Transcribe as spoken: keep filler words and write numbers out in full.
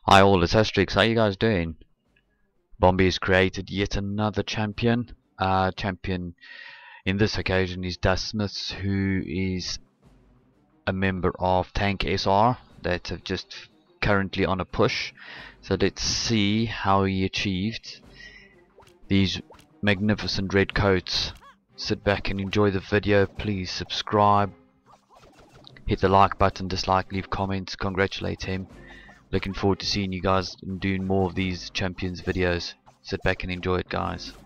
Hi all, it's Asterix. How you guys doing? Bombi has created yet another champion. Uh, champion in this occasion is Dustmiths, who is a member of Tank S R that have just currently on a push. So let's see how he achieved these magnificent red coats. Sit back and enjoy the video. Please subscribe, hit the like button, dislike, leave comments, congratulate him. Looking forward to seeing you guys and doing more of these champions videos. Sit back and enjoy it, guys.